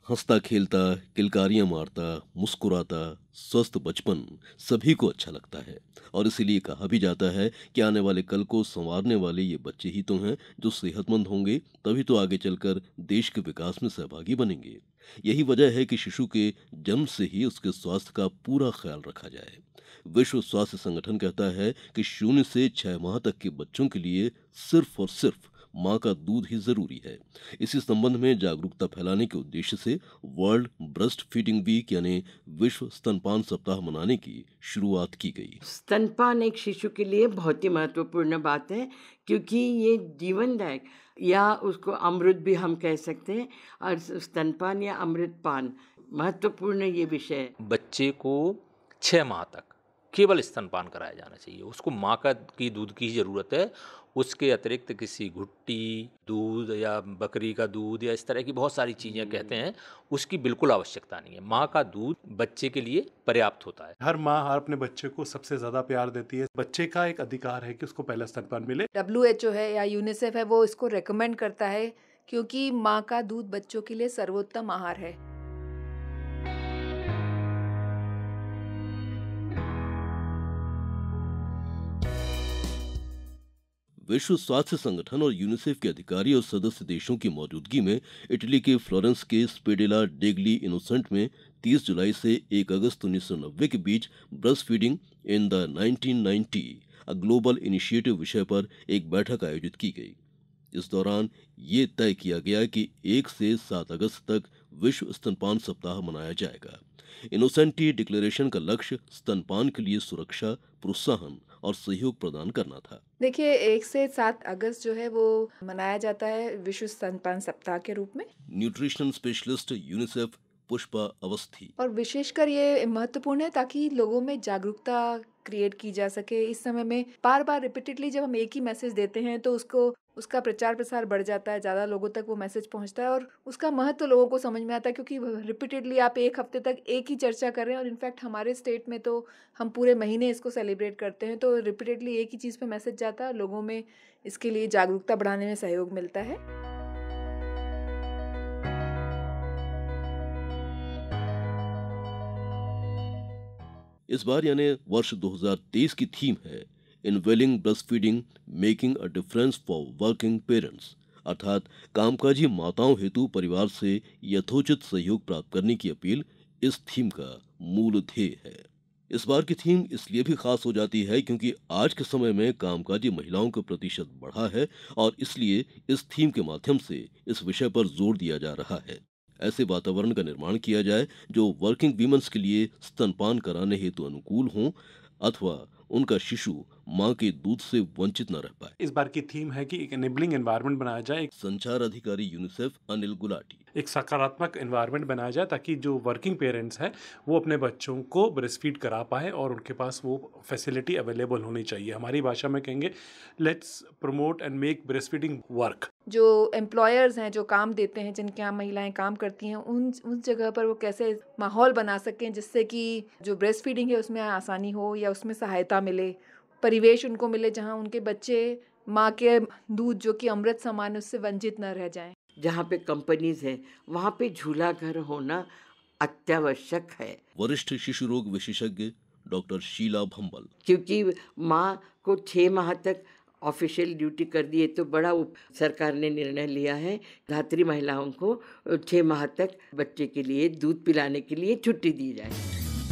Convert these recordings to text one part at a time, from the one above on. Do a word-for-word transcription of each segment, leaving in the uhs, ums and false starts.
हंसता खेलता, किलकारियां मारता, मुस्कुराता, स्वस्थ बचपन सभी को अच्छा लगता है। और इसीलिए कहा भी जाता है कि आने वाले कल को संवारने वाले ये बच्चे ही तो हैं जो सेहतमंद होंगे, तभी तो आगे चलकर देश के विकास में सहभागी बनेंगे। यही वजह है कि शिशु के जन्म से ही उसके स्वास्थ्य का पूरा ख्याल रखा जाए। विश्व स्वास्थ्य संगठन कहता है कि शून्य से छह माह तक के बच्चों के लिए सिर्फ और सिर्फ माँ का दूध ही जरूरी है। इसी संबंध में जागरूकता फैलाने के उद्देश्य से वर्ल्ड ब्रेस्ट फीडिंग वीक यानी विश्व स्तनपान सप्ताह मनाने की शुरुआत की गई। स्तनपान एक शिशु के लिए बहुत ही महत्वपूर्ण बात है, क्योंकि ये जीवनदायक या उसको अमृत भी हम कह सकते हैं। और स्तनपान या अमृतपान महत्वपूर्ण ये विषय है। बच्चे को छः माह तक केवल स्तनपान कराया जाना चाहिए। उसको माँ का की दूध की ही ज़रूरत है। उसके अतिरिक्त किसी घुट्टी दूध या बकरी का दूध या इस तरह की बहुत सारी चीज़ें कहते हैं, उसकी बिल्कुल आवश्यकता नहीं है। माँ का दूध बच्चे के लिए पर्याप्त होता है। हर माँ हर अपने बच्चे को सबसे ज़्यादा प्यार देती है। बच्चे का एक अधिकार है कि उसको पहला स्तनपान मिले। डब्ल्यू एच ओ है या यूनिसेफ है, वो इसको रेकमेंड करता है, क्योंकि माँ का दूध बच्चों के लिए सर्वोत्तम आहार है। विश्व स्वास्थ्य संगठन और यूनिसेफ के अधिकारी और सदस्य देशों की मौजूदगी में इटली के फ्लोरेंस के स्पेडेला डेगली इनोसेंट में तीस जुलाई से एक अगस्त उन्नीस सौ नब्बे के बीच breast feeding in the nineteen ninety a global initiative विषय पर एक बैठक आयोजित की गई। इस दौरान ये तय किया गया कि एक से सात अगस्त तक विश्व स्तनपान सप्ताह मनाया जाएगा। इनोसेंटी डिक्लेरेशन का लक्ष्य स्तनपान के लिए सुरक्षा, प्रोत्साहन और सहयोग प्रदान करना था। देखिए, एक से सात अगस्त जो है वो मनाया जाता है विश्व स्तनपान सप्ताह के रूप में। Nutrition specialist UNICEF Pushpa Awasthi. और विशेषकर ये महत्वपूर्ण है ताकि लोगों में जागरूकता क्रिएट की जा सके। इस समय में बार बार रिपीटेडली जब हम एक ही मैसेज देते हैं तो उसको उसका प्रचार प्रसार बढ़ जाता है, ज़्यादा लोगों तक वो मैसेज पहुंचता है और उसका महत्व लोगों को समझ में आता है, क्योंकि रिपीटेडली आप एक हफ्ते तक एक ही चर्चा कर रहे हैं। और इनफैक्ट हमारे स्टेट में तो हम पूरे महीने इसको सेलिब्रेट करते हैं, तो रिपीटेडली एक ही चीज़ पे मैसेज जाता है, लोगों में इसके लिए जागरूकता बढ़ाने में सहयोग मिलता है। इस बार यानी वर्ष दो हज़ार तेईस की थीम है enabling breast feeding making a difference for working parents, अर्थात कामकाजी माताओं हेतु परिवार से यथोचित सहयोग प्राप्त करने की अपील इस थीम का मूल ध्येय है। इस बार की थीम इसलिए भी खास हो जाती है क्योंकि आज के समय में कामकाजी महिलाओं का प्रतिशत बढ़ा है और इसलिए इस थीम के माध्यम से इस विषय पर जोर दिया जा रहा है। ऐसे वातावरण का निर्माण किया जाए जो वर्किंग वीमेंस के लिए स्तनपान कराने हेतु अनुकूल हों अथवा उनका शिशु मां के दूध से वंचित न रह पाए। इस बार की थीम है कि एक एनेबलिंग एनवायरनमेंट बनाया जाए। संचार अधिकारी यूनिसेफ अनिल गुलाटी। एक सकारात्मक एनवायरनमेंट बनाया जाए ताकि जो वर्किंग पेरेंट्स हैं वो अपने बच्चों को ब्रेस्ट फीड करा पाए और उनके पास वो फैसिलिटी अवेलेबल होनी चाहिए। हमारी भाषा में कहेंगे let's promote and make breast feeding work. जो एम्प्लॉयर्स हैं, जो काम देते हैं, जिनके यहाँ महिलाएं काम करती हैं, उन उस जगह पर वो कैसे माहौल बना सकें जिससे कि जो ब्रेस्ट फीडिंग है उसमें आसानी हो या उसमें सहायता मिले, परिवेश उनको मिले जहाँ उनके बच्चे माँ के दूध जो कि अमृत समान उससे वंचित न रह जाएं। जहाँ पे कंपनीज है वहाँ पे झूला घर होना अत्यावश्यक है। वरिष्ठ शिशु रोग विशेषज्ञ डॉक्टर शीला भंबल। क्योंकि माँ को छः माह तक ऑफिशियल ड्यूटी कर दी है, तो बड़ा सरकार ने निर्णय लिया है धात्री महिलाओं को छः माह तक बच्चे के लिए दूध पिलाने के लिए छुट्टी दी जाए।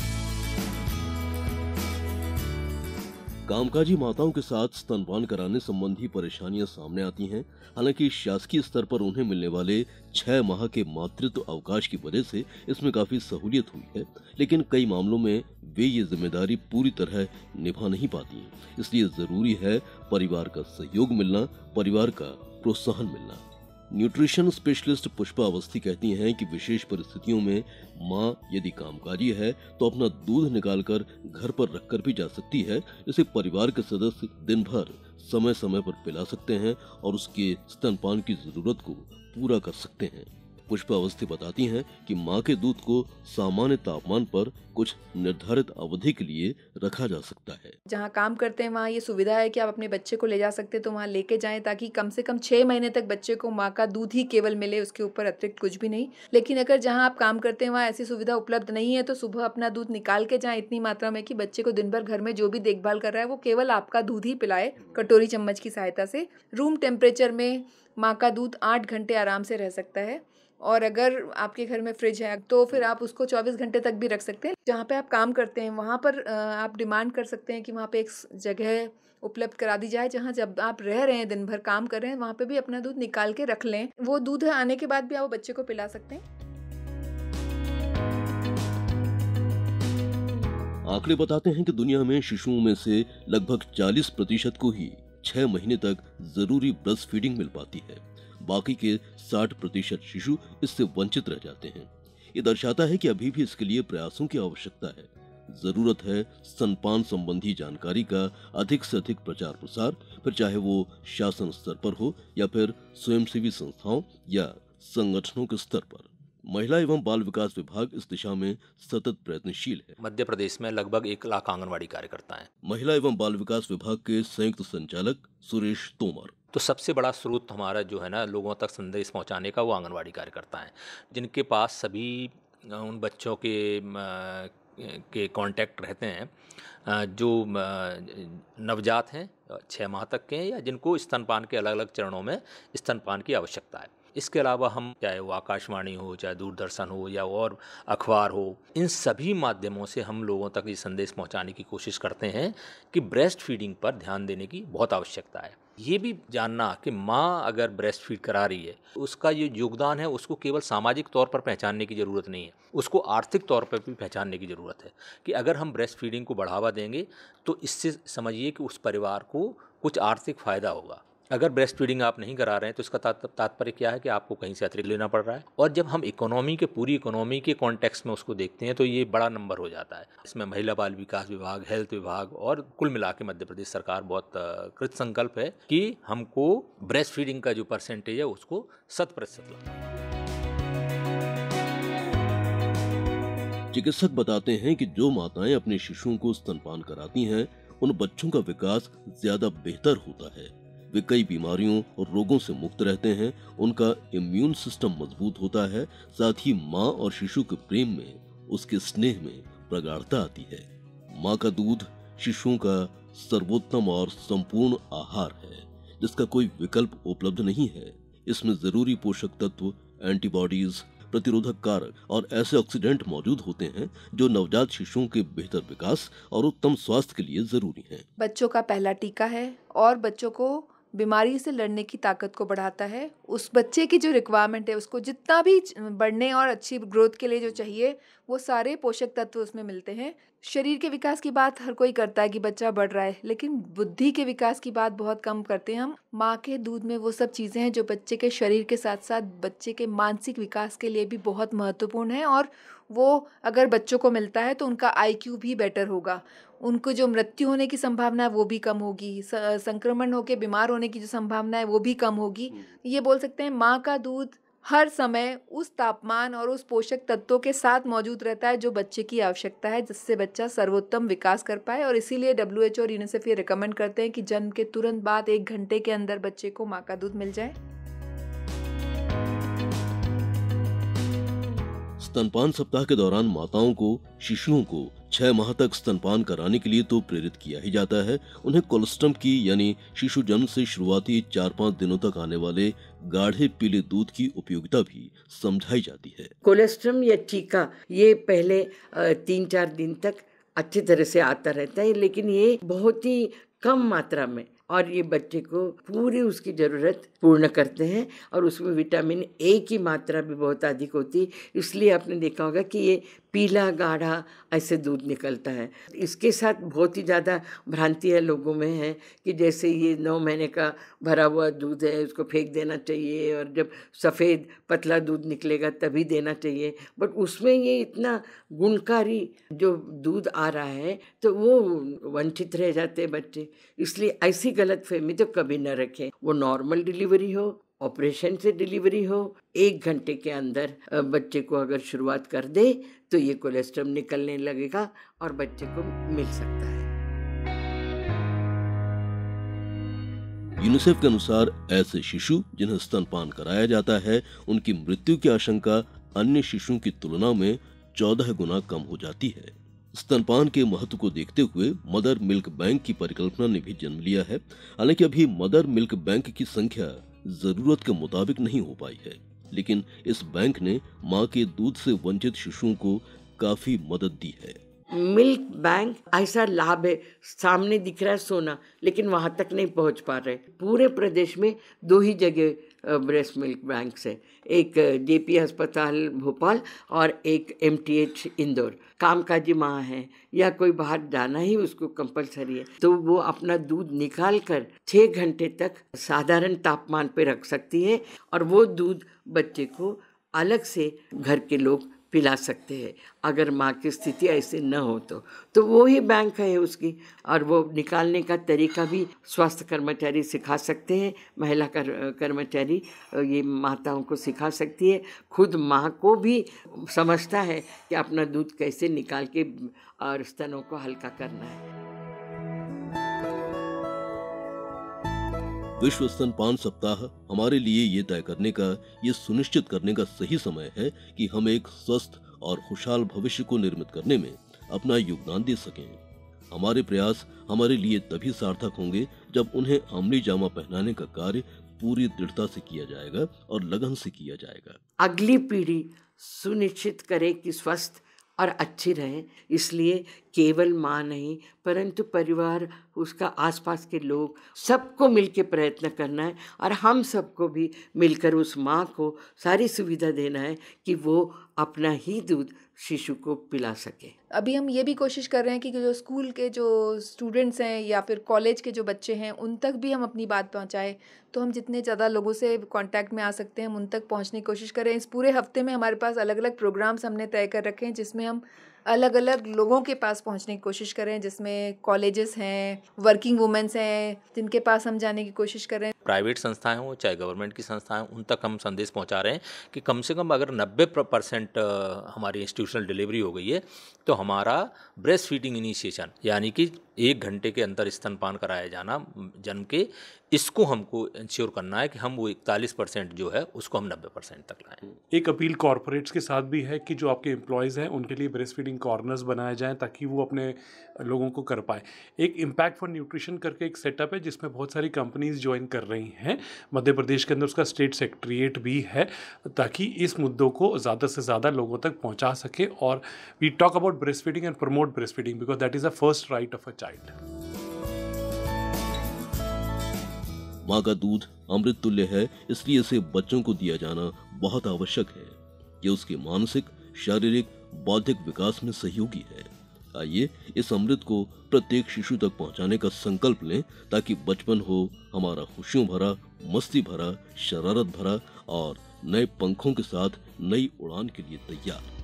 कामकाजी माताओं के साथ स्तनपान कराने संबंधी परेशानियां सामने आती हैं। हालांकि शासकीय स्तर पर उन्हें मिलने वाले छह माह के मातृत्व अवकाश की वजह से इसमें काफी सहूलियत हुई है, लेकिन कई मामलों में वे ये जिम्मेदारी पूरी तरह निभा नहीं पाती हैं। इसलिए जरूरी है परिवार का सहयोग मिलना, परिवार का प्रोत्साहन मिलना। न्यूट्रिशन स्पेशलिस्ट पुष्पा अवस्थी कहती हैं कि विशेष परिस्थितियों में माँ यदि कामकाजी है तो अपना दूध निकालकर घर पर रखकर भी जा सकती है, जिसे परिवार के सदस्य दिन भर समय समय पर पिला सकते हैं और उसके स्तनपान की जरूरत को पूरा कर सकते हैं। पुष्पा अवस्थी बताती हैं कि माँ के दूध को सामान्य तापमान पर कुछ निर्धारित अवधि के लिए रखा जा सकता है। जहाँ काम करते हैं वहाँ ये सुविधा है कि आप अपने बच्चे को ले जा सकते हैं, तो वहाँ लेके जाएं ताकि कम से कम छः महीने तक बच्चे को माँ का दूध ही केवल मिले, उसके ऊपर अतिरिक्त कुछ भी नहीं। लेकिन अगर जहाँ आप काम करते हैं वहाँ ऐसी सुविधा उपलब्ध नहीं है तो सुबह अपना दूध निकाल के जाएं इतनी मात्रा में कि बच्चे को दिन भर घर में जो भी देखभाल कर रहा है वो केवल आपका दूध ही पिलाए कटोरी चम्मच की सहायता से। रूम टेम्परेचर में माँ का दूध आठ घंटे आराम से रह सकता है, और अगर आपके घर में फ्रिज है तो फिर आप उसको चौबीस घंटे तक भी रख सकते हैं। जहाँ पे आप काम करते हैं वहाँ पर आप डिमांड कर सकते हैं कि वहाँ पे एक जगह उपलब्ध करा दी जाए जहाँ जब आप रह रहे हैं दिन भर काम कर रहे हैं वहाँ पे भी अपना दूध निकाल के रख लें। वो दूध आने के बाद भी आप बच्चे को पिला सकते हैं। आंकड़े बताते हैं कि दुनिया में शिशुओं में से लगभग चालीस प्रतिशत को ही छह महीने तक जरूरी ब्रेस्ट फीडिंग मिल पाती है। बाकी के साठ प्रतिशत शिशु इससे वंचित रह जाते हैं। ये दर्शाता है कि अभी भी इसके लिए प्रयासों की आवश्यकता है। जरूरत है स्तनपान संबंधी जानकारी का अधिक से अधिक प्रचार प्रसार, फिर चाहे वो शासन स्तर पर हो या फिर स्वयंसेवी संस्थाओं या संगठनों के स्तर पर। महिला एवं बाल विकास विभाग इस दिशा में सतत प्रयत्नशील है। मध्य प्रदेश में लगभग एक लाख आंगनवाड़ी कार्यकर्ता हैं। महिला एवं बाल विकास विभाग के संयुक्त संचालक सुरेश तोमर। तो सबसे बड़ा स्रोत हमारा जो है ना लोगों तक संदेश पहुंचाने का वो आंगनवाड़ी कार्यकर्ता हैं, जिनके पास सभी उन बच्चों के के कांटेक्ट रहते हैं जो नवजात हैं, छः माह तक के हैं या जिनको स्तनपान के अलग अलग चरणों में स्तनपान की आवश्यकता है। इसके अलावा हम चाहे वो आकाशवाणी हो, चाहे दूरदर्शन हो या और अखबार हो, इन सभी माध्यमों से हम लोगों तक ये संदेश पहुंचाने की कोशिश करते हैं कि ब्रेस्ट फीडिंग पर ध्यान देने की बहुत आवश्यकता है। ये भी जानना कि माँ अगर ब्रेस्ट फीड करा रही है उसका ये योगदान है, उसको केवल सामाजिक तौर पर पहचानने की ज़रूरत नहीं है, उसको आर्थिक तौर पर भी पहचानने की ज़रूरत है कि अगर हम ब्रेस्ट फीडिंग को बढ़ावा देंगे तो इससे समझिए कि उस परिवार को कुछ आर्थिक फ़ायदा होगा। अगर ब्रेस्ट फीडिंग आप नहीं करा रहे हैं तो इसका तात्पर्य क्या है कि आपको कहीं से अतिरिक्त लेना पड़ रहा है। और जब हम इकोनॉमी के पूरी इकोनॉमी के कॉन्टेक्स्ट में उसको देखते हैं तो ये बड़ा नंबर हो जाता है। इसमें महिला बाल विकास विभाग, हेल्थ विभाग और कुल मिला के मध्य प्रदेश सरकार बहुत कृत संकल्प है कि हमको ब्रेस्ट फीडिंग का जो परसेंटेज है उसको शत प्रतिशत लाना। चिकित्सक बताते हैं कि जो माताएं अपने शिशुओं को स्तनपान कराती हैं उन बच्चों का विकास ज्यादा बेहतर होता है। वे कई बीमारियों और रोगों से मुक्त रहते हैं, उनका इम्यून सिस्टम मजबूत होता है, साथ ही माँ और शिशु के प्रेम में, उसके स्नेह में प्रगाढ़ता आती है। माँ का दूध शिशुओं का सर्वोत्तम और संपूर्ण आहार है जिसका कोई विकल्प उपलब्ध नहीं है। इसमें जरूरी पोषक तत्व, एंटीबॉडीज, प्रतिरोधक कारक और ऐसे ऑक्सीडेंट मौजूद होते हैं जो नवजात शिशुओं के बेहतर विकास और उत्तम स्वास्थ्य के लिए जरूरी हैं। बच्चों का पहला टीका है और बच्चों को बीमारी से लड़ने की ताकत को बढ़ाता है। उस बच्चे की जो रिक्वायरमेंट है उसको जितना भी बढ़ने और अच्छी ग्रोथ के लिए जो चाहिए वो सारे पोषक तत्व उसमें मिलते हैं। शरीर के विकास की बात हर कोई करता है कि बच्चा बढ़ रहा है, लेकिन बुद्धि के विकास की बात बहुत कम करते हैं हम। माँ के दूध में वो सब चीज़ें हैं जो बच्चे के शरीर के साथ साथ बच्चे के मानसिक विकास के लिए भी बहुत महत्वपूर्ण है, और वो अगर बच्चों को मिलता है तो उनका आई क्यू भी बेटर होगा, उनको जो मृत्यु होने की संभावना है वो भी कम होगी, संक्रमण होकर बीमार होने की जो संभावना है वो भी कम होगी। ये बोल सकते हैं माँ का दूध हर समय उस तापमान और उस पोषक तत्वों के साथ मौजूद रहता है जो बच्चे की आवश्यकता है, जिससे बच्चा सर्वोत्तम विकास कर पाए। और इसीलिए डब्ल्यू एच ओ और यूनिसेफ ये रिकमेंड करते हैं कि जन्म के तुरंत बाद एक घंटे के अंदर बच्चे को माँ का दूध मिल जाए। स्तनपान सप्ताह के दौरान माताओं को शिशुओं को छह माह तक स्तनपान कराने के लिए तो प्रेरित किया ही जाता है, उन्हें कोलोस्ट्रम की यानी शिशु जन्म से शुरुआती चार पाँच दिनों तक आने वाले गाढ़े पीले दूध की उपयोगिता भी समझाई जाती है। कोलोस्ट्रम या टीका ये पहले तीन चार दिन तक अच्छी तरह से आता रहता है, लेकिन ये बहुत ही कम मात्रा में, और ये बच्चे को पूरी उसकी ज़रूरत पूर्ण करते हैं, और उसमें विटामिन ए की मात्रा भी बहुत अधिक होती है। इसलिए आपने देखा होगा कि ये पीला गाढ़ा ऐसे दूध निकलता है। इसके साथ बहुत ही ज़्यादा भ्रांति है लोगों में है कि जैसे ये नौ महीने का भरा हुआ दूध है उसको फेंक देना चाहिए, और जब सफ़ेद पतला दूध निकलेगा तभी देना चाहिए, बट उसमें ये इतना गुणकारी जो दूध आ रहा है तो वो वंचित रह जाते हैं बच्चे। इसलिए ऐसी गलत फहमी तो कभी न रखें। वो नॉर्मल डिलीवरी हो ऑपरेशन से डिलीवरी हो, एक घंटे के अंदर बच्चे को अगर शुरुआत कर दे तो ये कोलेस्ट्रम निकलने लगेगा और बच्चे को मिल सकता है। यूनिसेफ के अनुसार ऐसे शिशु जिन्हें स्तनपान कराया जाता है, उनकी मृत्यु की आशंका अन्य शिशुओं की तुलना में चौदह गुना कम हो जाती है। स्तनपान के महत्व को देखते हुए मदर मिल्क बैंक की परिकल्पना ने भी जन्म लिया है। हालांकि अभी मदर मिल्क बैंक की संख्या जरूरत के मुताबिक नहीं हो पाई है, लेकिन इस बैंक ने मां के दूध से वंचित शिशुओं को काफी मदद दी है। मिल्क बैंक ऐसा लाभ है, सामने दिख रहा है सोना, लेकिन वहां तक नहीं पहुंच पा रहे। पूरे प्रदेश में दो ही जगह ब्रेस्ट मिल्क बैंक्स है, एक जेपी अस्पताल भोपाल और एक एमटीएच इंदौर। कामकाजी माँ है या कोई बाहर जाना ही उसको कंपलसरी है, तो वो अपना दूध निकाल कर छः घंटे तक साधारण तापमान पे रख सकती है और वो दूध बच्चे को अलग से घर के लोग पिला सकते हैं। अगर माँ की स्थिति ऐसे न हो तो तो वो ही बैंक है उसकी, और वो निकालने का तरीका भी स्वास्थ्य कर्मचारी सिखा सकते हैं। महिला कर, कर्मचारी ये माताओं को सिखा सकती है। खुद माँ को भी समझता है कि अपना दूध कैसे निकाल के और स्तनों को हल्का करना है। विश्व स्तनपान सप्ताह हमारे लिए ये तय करने का, ये सुनिश्चित करने का सही समय है कि हम एक स्वस्थ और खुशहाल भविष्य को निर्मित करने में अपना योगदान दे सकें। हमारे प्रयास हमारे लिए तभी सार्थक होंगे जब उन्हें अमली जामा पहनाने का कार्य पूरी दृढ़ता से किया जाएगा और लगन से किया जाएगा। अगली पीढ़ी सुनिश्चित करे कि स्वस्थ और अच्छी रहे, इसलिए केवल माँ नहीं परंतु परिवार, उसका आसपास के लोग, सबको मिलकर प्रयत्न करना है और हम सबको भी मिलकर उस माँ को सारी सुविधा देना है कि वो अपना ही दूध शिशु को पिला सके। अभी हम ये भी कोशिश कर रहे हैं कि जो स्कूल के जो स्टूडेंट्स हैं या फिर कॉलेज के जो बच्चे हैं उन तक भी हम अपनी बात पहुंचाएं। तो हम जितने ज़्यादा लोगों से कांटेक्ट में आ सकते हैं हम उन तक पहुंचने की कोशिश करें। इस पूरे हफ्ते में हमारे पास अलग अलग प्रोग्राम्स हमने तय कर रखे हैं जिसमें हम अलग अलग लोगों के पास पहुंचने की कोशिश करें, जिसमें कॉलेजेस हैं, वर्किंग वुमेन्स हैं, जिनके पास हम जाने की कोशिश कर रहे हैं। प्राइवेट संस्थाएं हों चाहे गवर्नमेंट की संस्थाएं, उन तक हम संदेश पहुंचा रहे हैं कि कम से कम अगर नब्बे परसेंट हमारी इंस्टीट्यूशनल डिलीवरी हो गई है तो हमारा ब्रेस्ट फीडिंग इनिशिएशन यानी कि एक घंटे के अंदर स्तनपान कराया जाना जन्म के, इसको हमको इंश्योर करना है कि हम वो इकतालीस परसेंट जो है उसको हम नब्बे परसेंट तक लाएं। एक अपील कॉरपोरेट्स के साथ भी है कि जो आपके एम्प्लॉयज़ हैं उनके लिए ब्रेस्ट फीडिंग कॉर्नर्स बनाए जाएं ताकि वो अपने लोगों को कर पाए। एक इम्पैक्ट फॉर न्यूट्रिशन करके एक सेटअप है जिसमें बहुत सारी कंपनीज ज्वाइन कर रही हैं। मध्य प्रदेश के अंदर उसका स्टेट सेक्रेटरीट भी है ताकि इस मुद्दों को ज़्यादा से ज़्यादा लोगों तक पहुँचा सके। और we talk about breast feeding and promote breast feeding because that is a first right of a child. माँ का दूध अमृत तुल्य है, इसलिए इसे बच्चों को दिया जाना बहुत आवश्यक है। ये उसके मानसिक, शारीरिक, बौद्धिक विकास में सहयोगी है। आइए इस अमृत को प्रत्येक शिशु तक पहुंचाने का संकल्प लें ताकि बचपन हो हमारा खुशियों भरा, मस्ती भरा, शरारत भरा और नए पंखों के साथ नई उड़ान के लिए तैयार।